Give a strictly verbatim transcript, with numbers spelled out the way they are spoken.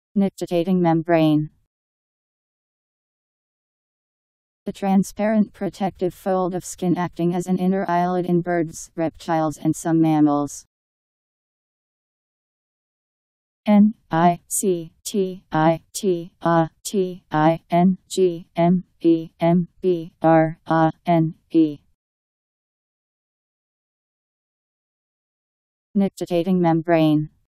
Nictitating membrane. A transparent protective fold of skin acting as an inner eyelid in birds, reptiles and some mammals. N I C T I T A T I N G M E M B R A N E. Nictitating membrane.